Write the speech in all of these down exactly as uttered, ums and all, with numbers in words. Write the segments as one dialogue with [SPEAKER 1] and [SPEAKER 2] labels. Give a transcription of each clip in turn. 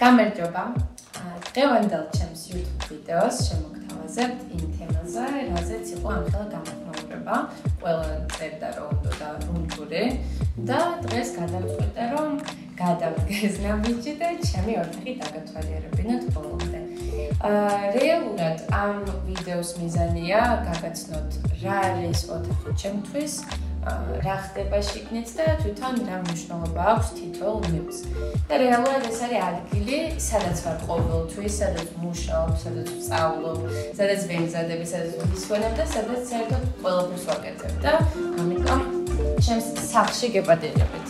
[SPEAKER 1] გამარჯობა. დღევანდელ ჩემს YouTube ვიდეოს შემოგთავაზებთ იმ თემაზე, რაზეც იყო ამხელა გამოხმაურება. ყველა წერდა რომ უნდა რუნტური და დღეს გადავწყვიტე რომ გადავდგეს ნაბიჯი და ჩემი ოთახი დაგათვალიერებინოთ ბოლომდე. რეალურად ამ ვიდეოს მიზანია გაგაცნოთ რა არის ოთახი ჩემთვის, რა ხდება შიგნით და თვითონ რა მნიშვნელობა აქვს თითოეულ ნივს. და რეალურად ეს არის ადგილი, სადაც ვარ ყოველთვის, სადაც მუშაობ, სადაც ვსწავლობ, სადაც ვემზადები, სადაც ვისვენებ და სადაც საერთოდ ყველაფერს ვაკეთებ და ამიტომ ჩემს სახლში გეპატიჟებით.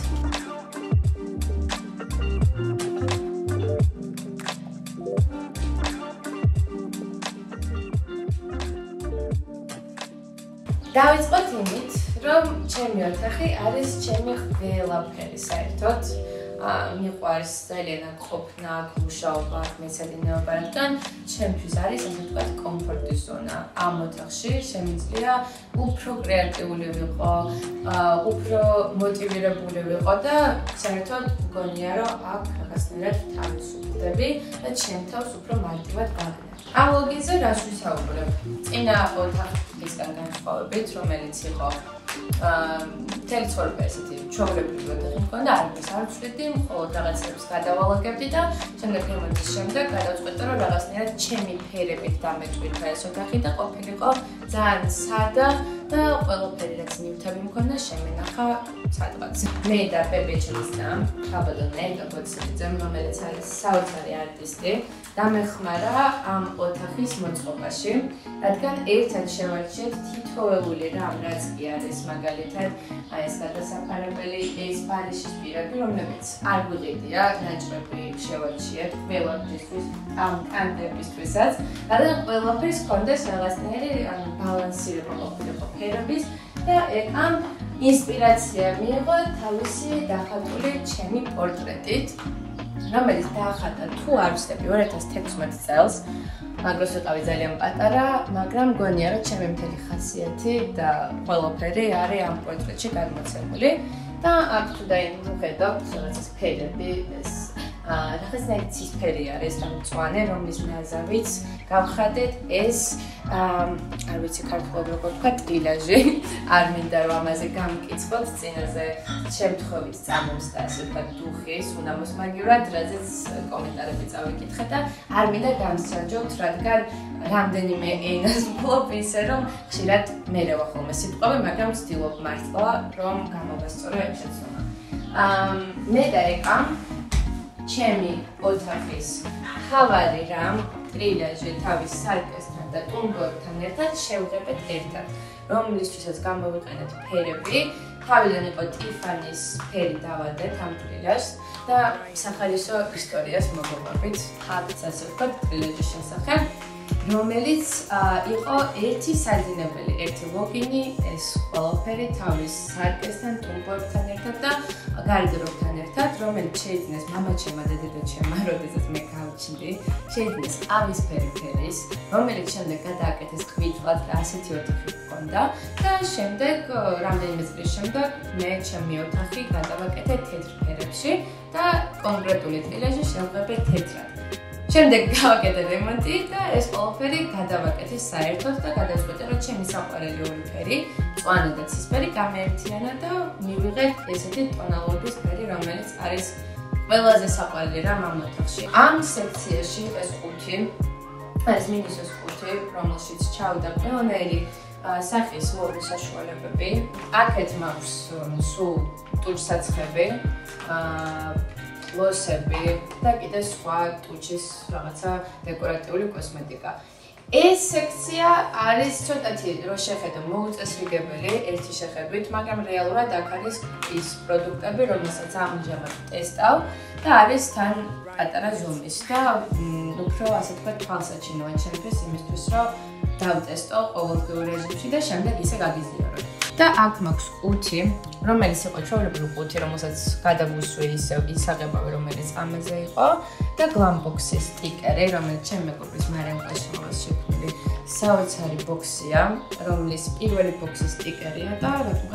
[SPEAKER 1] დავიწყოთ იმით, რომ ჩემი ოთახი არის ჩემი ყველაფერი საერთოდ. მიყვარს ძალიან აქ ყოფნა, აქ მუშაობა, აქ მეცადინეობა, რადგან ჩემთვის არის ასე ვთქვათ კომფორტის ზონა. ამ ოთახში შემიძლია უფრო კრეატიული ვიყო, უფრო მოტივირებული ვიყო და საერთოდ მგონია რომ აქ რაღაცნაირად თავისუფლდები და ჩემ თავს უფრო მარტივად გავგნებ. ამ ლოგინზე რას ვისაუბრებ? წინა ოთახისგან განსხვავებით, რომელიც იყო მთელი ცხოვრება ესეთი ჩვეულებრივი ოთახი მქონდა, არაფერს არ ვცვლიდი, მხოლოდ რაღაცებს გადავალაგებდი და შემდეგ რემონტის შემდეგ გადავწყვიტე რომ რაღაცნაირად ჩემი ფერებით დამეტვირთვა ეს ოთახი და ყოფილიყო ძალიან სადა და ყველაფერი რაც ნივთები მქონდა შემენახა სადღაც. მე და ბებეჩის და ხაბადო ნედა ბოცლიძე, რომელიც არის საოცარი არტისტი, დამეხმარა ამ ოთახის მოწყობაში, რადგან ერთად შევარჩიეთ თითოეული რამ, რაც კი არის მაგალითად აი ეს გადასაფარებელი, ეს პარიშის პირები, რომლებიც არ გვიყიდია, ნაჭრები შევარჩიეთ ყველაფრისთვის, ამ კანდებისთვისაც, რადგან ყველაფრის ჰქონდეს რაღაცნაირი ბალანსირება ყოფილიყო ფერების და ამ ინსპირაცია მიიღო თავისი დახატული ჩემი პორტრეტით, რომელიც დაახატა თუ არ ვცდები ორი ათას თექვსმეტ წელს, მაგას ვიყავი ძალიან პატარა, მაგრამ მგონია რომ ჩემი მთელი ხასიათი და ყველაფერი არის ამ პორტრეტში გადმოცემული და აქ თუ დაიმხედავთ რაღაცას ფერები, ეს რაღაცნაირი ცისფერი არის და მწვანე, რომლის ნაზავიც გავხადეთ ეს არ ვიცი ქართულად როგორ ვთქვა, ტრილაჟი. არ მინდა რომ ამაზე გამკითხოთ, წინაზე შემთხვევით წამოს და ასე ვთქვათ დუხის უნდა მოსმაგივრად, რაზეც კომენტარები წავიკითხე და არ მინდა გამსაჯოთ, რადგან რამდენიმე ენას ვფლობ ისე რომ ხშირად მერევა ხოლმე სიტყვები, მაგრამ ვცდილობ მართლა რომ გამოვასწორო ეს შეცდომა. მე და ეკა ჩემი ოთახის ხავარი რამ ტრილაჟი თავის სარკესთან და ტუმბორთან ერთად შევღებეთ ერთად, რომლისთვისაც გამოვიყენეთ ფერები, თავიდან იყო ტიფანის ფერი დავადეთ ამ ტრილაჟს და სახალისო ისტორიას მოგოყვებით, ხალხს ასე ვთქვათ ტრილაჟის შესახებ, რომელიც იყო ერთი საძინებელი, ერთი ლოგინი, ეს ყველაფერი თავის სარკესთან, ტუმბორთან ერთად და გარდრობთან ერთად, რომელიც შეიძინეს მამაჩემმა და დედაჩემმა, როდესაც მე გავჩნდი, შეიძინეს ყავისფერი ფერის, რომელიც შემდეგ გადააკეთეს ღვიძლად და ასეთი ოთახი ჰქონდა და შემდეგ რამდენიმე წლის შემდეგ მე ჩემი ოთახი გადავაკეთე თეთრ ფერებში და კონკრეტული ტრილაჟი შევღებე თეთრად. შემდეგ გავაკეთე რემონტი და ეს ყველაფერი გადავაკეთე საერთოდ და გადავწყვიტე რომ ჩემი საყვარელი ორი ფერი, მწვანე და ცისფერი გამეერთიანა და მივიღეთ ესეთი ტონალობის ფერი, რომელიც არის ყველაზე საყვარელი რამ ამ ოთახში. ამ სექციაში ეს ხუთი, ეს მინისოს ხუთი, რომელშიც ჩავდა ყველანაირი სახის მოვლის საშუალებები. აქეთ მაქვს სულ ტუჩსაცხები, ლოსები და კიდე სხვა ტუჩის რაღაცა დეკორატიული კოსმეტიკა. ეს სექცია არის ცოტათი რო შეხედო მოუწესრიგებელი ერთი შეხედვით, მაგრამ რეალურად აქ არის ის პროდუქტები, რომელსაც ამჟამად ტესტავ და არის თან პატარა ზომის და უფრო ასე თქვა თვალსაჩინოა ჩემთვის იმისთვის, რომ დავტესტო ყოველდღიურ რეჟიმში და შემდეგ ისე გაგიზიარო. და აქ მაქვს ყუთი, რომელიც იყო ჩვეულებრივი ყუთი, რომელსაც გადავუსვი ისევ ისაღებავი, რომელიც ამაზე იყო და გლამბოქსის სტიკერი, რომელიც ჩემი მეგობრის მარიამკას შექმნილი საოცარი ბოქსია, რომლის პირველი ბოქსის სტიკერია და რადგანაც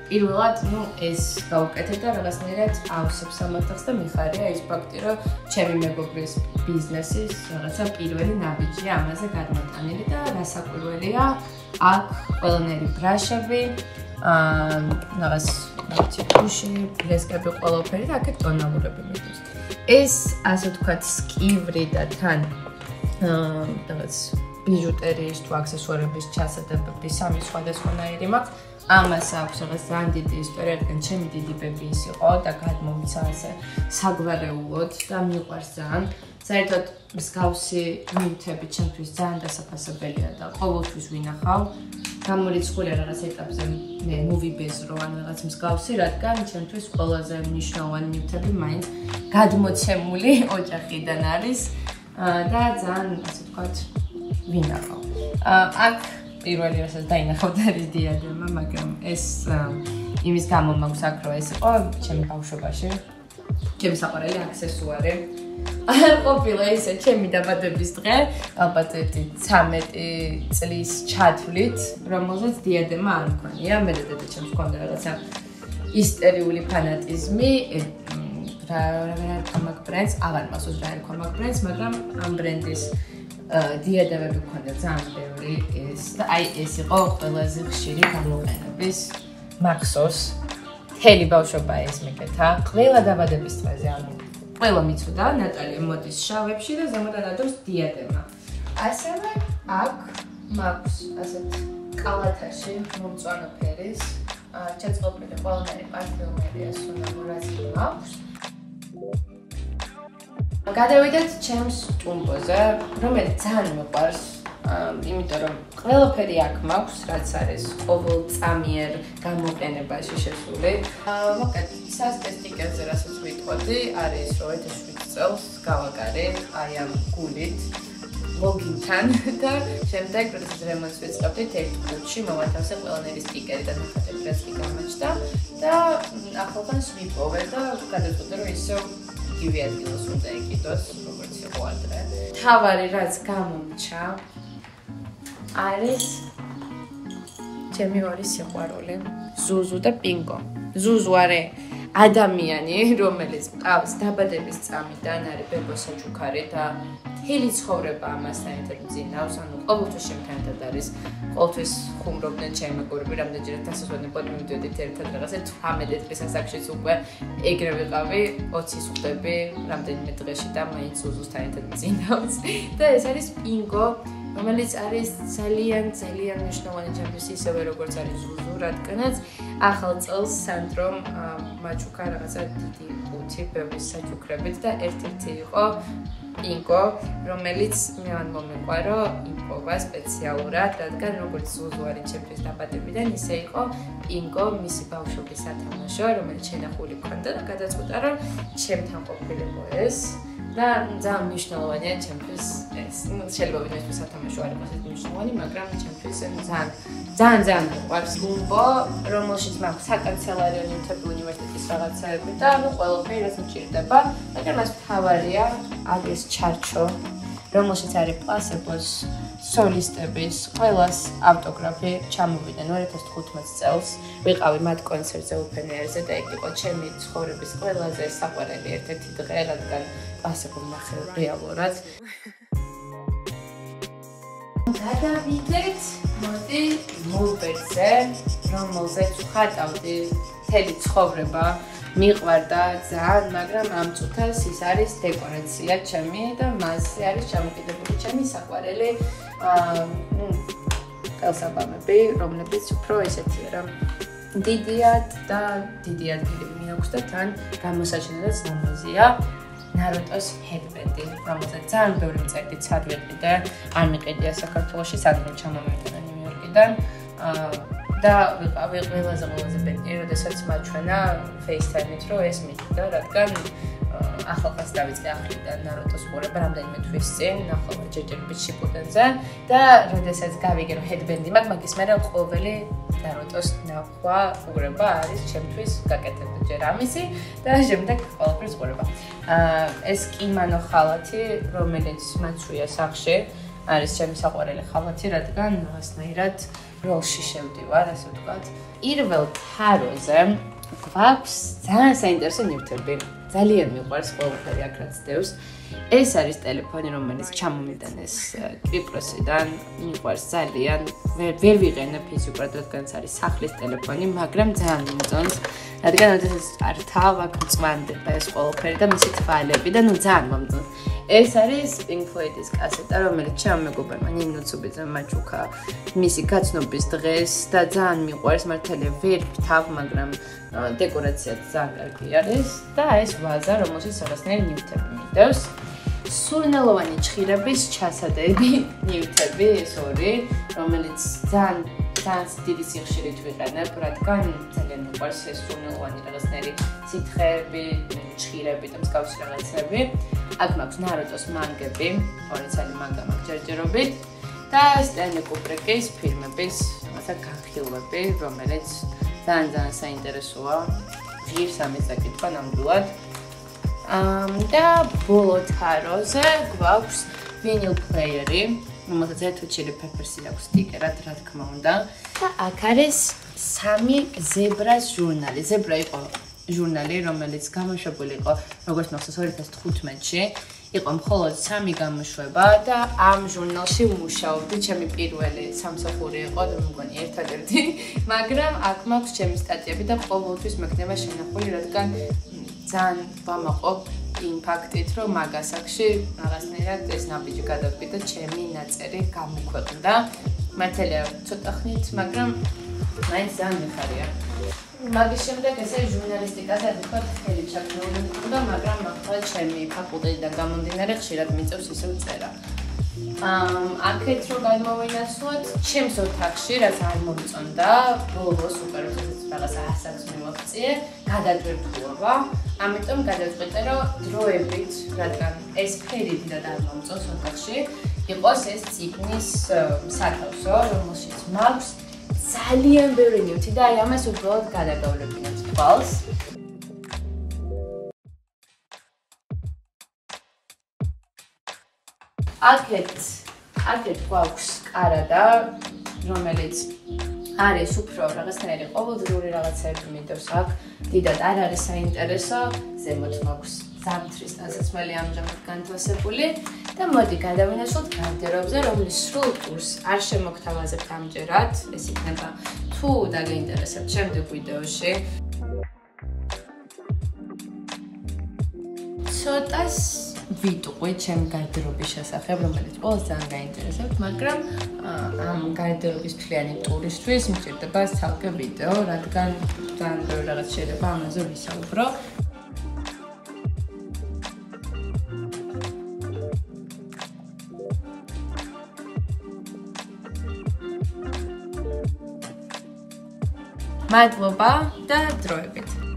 [SPEAKER 1] პირველად, ну, ეს გავუკეთებ და რაღაცნაირად ავსებს ამათახს და მიხარია ის ფაქტი, რომ ჩემი მეგობრის ბიზნესის რაღაცა პირველი ნაბიჯია ამაზე გადმოტანილი და რასაკვირველია, აქ ყველანაირი ბრაშები, აა, რაღაც ციფრში, ფრესკები ყველაფერი და აქეთ ტონალურები მიდის. ეს, ასე ვთქვათ, სკივრი და თან აა, რაღაც ბიჟუტერიის თუ აქსესუარების ჩასადებები სამი სხვადასხვანაირი მაქვს. ამას აქვს რაღაც ძალიან დიდი ისტორია, რადგან ჩემი დიდი ბები ის იყო და გადმომცა ასე საგვარეულოდ და მიყვარს ძალიან. საერთოდ მსგავსი ნივთები ჩემთვის ძალიან დასაფასებელია და ყოველთვის ვინახავ. გამორიცხულია რაღაც ეტაპზე მე მოვიბეზრო ან რაღაც მსგავსი, რადგან ჩემთვის ყველაზე მნიშვნელოვანი ნივთები მაინც გადმოცემული ოჯახიდან არის და ძალიან ასე ვთქვათ ვინახავ. აქ პირველი რასაც დაინახავთ არის დიადემა, მაგრამ ეს იმის გამო მაქვს აქ, რომ ეს იყო ჩემი ბავშვობაში. ჩემი საყვარელი აქსესუარი. არ ყოფილა ისე ჩემი დაბადების დღე, ალბათ ცამეტი წლის ჩათვლით, რომელზეც დიადემა არ მქონია. მე და დედა ჩემს მქონდა რაღაცა ისტერიული ფანატიზმი, რა რა რა მაგ ბრენდს, აღარ მახსოვს რა იყო მაგ ბრენდს, მაგრამ ამ ბრენდის დიადემები მქონდა ძალიან ბევრი ეს და აი ეს იყო ყველაზე ხშირი გამოყენების მახსოვს. მთელი ბავშვობა ეს მეკეთა, ყველა დაბადების დღეზე, ანუ ყველა მიცოდა ნატალია მოდის შავებში და ზემოდან ადევს დიადემა. ასევე აქ მაქვს ასეთ კალათაში მომწვანო ფერის, ჩაწყობილი ყველანაირი პარფიუმერია სუნამურაც მაქვს. გადავიდეთ ჩემს ტუმბოზე, რომელიც ძალიან მიყვარს, იმიტომ რომ ყველაფერი აქ მაქვს, რაც არის ყოველწამიერ გამოყენებაში შესული. მოკლედ, სასტიკერზე რასაც ვიტყოდი, არის რომ ათექვსი წელს გავაკარე აი ამ გულით, ლოგინთან და შემდეგ როდესაც რემონტს ვიწყებდით ერთ ყუთში მოვათავსე ყველანაირი სტიკერი და ნახატები რაც კი გამოჩნდა და ახლობანს ვიპოვე და გადავწყვიტე რომ ისევ იგივე ადგილას უნდა ეკიდოს, როგორც იყო ადრე. თავარი რაც გამომჩა არის ჩემი ორი სიყვარული, ზუზუ და პინკო. ზუზუ არის ადამიანი, რომელიც ყავს დაბადების წამიდან, არის ბებო საჩუქარი და მთელი ცხოვრება ამასთან ერთად მძინავს, ანუ ყოველთვის ჩემთან ერთად არის, ყოველთვის ხუმრობდნენ ჩემი მეგობრები, რამდენჯერაც დასასვენებლად მივიდოდით ერთად რაღაცა თვრამეტი წლის ასაკშიც უკვე ეგრე ვიყავი, ოცის ხვდები რამდენიმე დღეში და მაინც ზუზუსთან ერთად მძინავს. და ეს არის პინკო, რომელიც არის ძალიან ძალიან მნიშვნელოვანი ჩემთვის ისევე როგორც არის ზუზუ, რადგანაც ახალ წელს სანდრომ მაჩუკა რაღაცა დიდი ყუთი ბევრის საჩუქრებით და ერთ-ერთი იყო პინკო, რომელიც მან მომეყვარო იპოვა სპეციალურად, რადგან როგორც ზუზუ არის ჩემთვის დაბადებიდან, ისე იყო პინკო მისი ბავშვობის სათამაშო, რომელიც შენახული მქონდა და გადაწყვიტა, რომ ჩემთან ყოფილიყო ეს. და ძალიან მნიშვნელოვანია ჩემთვის ეს. ну, შეიძლება ვინმეს სათამაშო არ იყოს ეს მნიშვნელოვანი, მაგრამ ჩემთვის ძალიან ძალიან ძალიან მიყვარს გუმბო, რომელშიც მაქვს საკანცელარიო ნივთები უნივერსიტეტის რაღაცაები და ну, ყველაფერი რაც მჭირდება, მაგრამ მას მთავარია აგეს ჩარჩო, რომელშიც არის პლასებოს სოლისტების ყველას ავტოგრაფი ჩამოვიდნენ ორი ათას თხუთმეტ წელს. ვიყავი მათ კონცერტზე ოფენერზე და ეგ იყო ჩემი ცხოვრების ყველაზე საყვარელი ერთ-ერთი დღე, რადგან პლასებო ნახე რეალურად. გადავიდეთ მოდი მოლბერტზე, რომელზეც ვხატავდი მთელი ცხოვრება. მიყვარდა ძალიან, მაგრამ ამ წუთას ის არის დეკორაცია ჩემი და მასზე არის ჩამოკიდებული ჩემი საყვარელი აა ნუ კალსაბამები, რომლებიც უფრო ესეთია რა დიდიად და დიდი ადგილი მიაქვს და თან გამოსაჩენადაც ლამაზია. ნარუტოს ჰედბენდი, რომელზეც ძალიან ბევრი მწერდი ცადვიყი და არ მიყიდია საქართველოში, სადგომ ჩამომეტანა ნიუ-იორკიდან. აა და ვიყავი ყველაზე ყველაზე ბედნი, როდესაც მაჩვენა FaceTime-ით, რომ ეს მითქდა, რადგან ახალგაზრდას დავიწყე ახლიდან ნარუტოს ყურება რამდენიმე თვის წინ, ნახავარ ჯერჯერობით შიპუდენზე და როდესაც გავიგე, რომ ჰედბენდი მაქვს, მაგის მერე ყოველი ნარუტოს ნახვა ყურება არის ჩემთვის გაკეთებული ჯერ ამისი და შემდეგ ყველაფრის ყურება. აა ეს კიმანო ხალათი, რომელიც მაცვია სახში, არის ჩემი საყვარელი ხალათი, რადგან რაღაცნაირად როლში შევდივარ, ასე ვთქვათ. პირველ თაროზე გვაქვს ძალიან საინტერესო ნივთები. ძალიან მიყვარს ყველაფერი აქ რაც დევს. ეს არის ტელეფონი, რომელიც ჩამომიტანეს კვიპროსიდან. მიყვარს ძალიან. ვერ ვერ ვიყენებ ფიზიკურად, რადგან ეს არის სახლის ტელეფონი, მაგრამ ძალიან მომწონს. რადგან ეს არ თავაკ მწვანდება ეს ყველაფერი და მისი თვალები და ნუ ძალიან მომწონს. ეს არის Pink Floyd-ის კასეტა, რომელიც ჩემმა მეგობარმა ნინო ცუბიძემ მაჩუქა მისი გაცნობის დღეს და ძალიან მიყვარს, მართალია ვერ ვთავ, მაგრამ დეკორაციაც ძალიან კარგი არის და ეს ვაზა, რომელშიც რაღაცნაირი ნივთები მიდევს. სურნელოვანი ჭხირების ჩასადები ნივთები, ეს ორი, რომელიც ძალიან ძალიან დიდი სიხშირით ვიყენებ, რადგან ძალიან მიყვარს ეს სურნელოვანი რაღაცნაირი სითხეები, ჭხირები და მსგავსი რაღაცები. აქ მაქვს ნარუტოს მანგები, ორი ცალი მანგა მაქვს ჯერჯერობით და სტენლი კუბრიკის ფილმების მასა განხილვები, რომელიც ძალიან ძალიან საინტერესოა. ღირს ამის საკითხვა ნამდვილად. და ბოლო თაროზე გვაქვს ვინილ პლეიერი, რომელსაც Red Hot Chili Peppers-ი აქვს სტიკერად, რა თქმა უნდა. და აქ არის სამი ზებრას ჟურნალი. ზებრა იყო ჟურნალი, რომელიც გამოშვებული იყო, როგორც მახსოვს ორი ათას თხუთმეტში. იყო მხოლოდ სამი გამოშვება და ამ ჟურნალში ვმუშაობდი. ჩემი პირველი სამსახური იყო და მგონი ერთადერთი, მაგრამ აქ მაქვს ჩემი სტატიები და ყოველთვის მექნება შენახული, რადგან ძალიან ვამაყობ იმ ფაქტით, რომ მაგ ასაკში რაღაცნაირად ეს ნაბიჯი გადავკიდა და ჩემი ნაწერი გამოქვეყნდა. მართალია ცოტა ხნით, მაგრამ მაინც ძალიან მიხარია. მაგის შემდეგ ესე ჟურნალისტიკაზე თქვათ ხელი ჩაქნეული მქონდა, მაგრამ ახლა ჩემი ფაკულტეტიდან გამომდინარე ხშირად მიწევს ისევ წერა. აქეთ რო გადმოვინაცვლოთ, ჩემს ოთახში, რაც არ მომწონდა, ბოლოს უკვე რაღაც ასაკს მივაღწიე, გადაჯერტულობა. ამიტომ გადავწყვიტე, რომ დროებით, რადგან ეს ფერი დიდად არ მომწონს ოთახში, იყოს ეს წიგნის სათავსო, რომელშიც მაქვს ძალიან ბევრი ნივთი და აი ამას უბრალოდ გადაგავლებინებ თვალს. აქეთ აქეთ გვაქვს კარადა, რომელიც არის უფრო რაღაცნაირი ყოველდღიური რაღაცები მიდევს აქ. დიდად არ არის საინტერესო, ზემოთ მაქვს ზამთრის ტანსაცმელი ამჟამად განთავსებული და მოდი გადავინაცვლოთ გარდერობზე, რომლის სრულ ტურს არ შემოგთავაზებთ ამჯერად, ეს იქნება თუ დაგაინტერესებთ შემდეგ ვიდეოში. ცოტას ვიტყვი ჩემი გარდერობის შესახებ, რომელიც ყველას ძალიან გაინტერესებთ, მაგრამ ამ გარდერობის მთლიანი ტურისთვის მჭირდება ცალკე ვიდეო, რადგან ძალიან ბევრი რაღაც შეიძლება ამაზე ვისაუბრო. მადლობა და დროებით.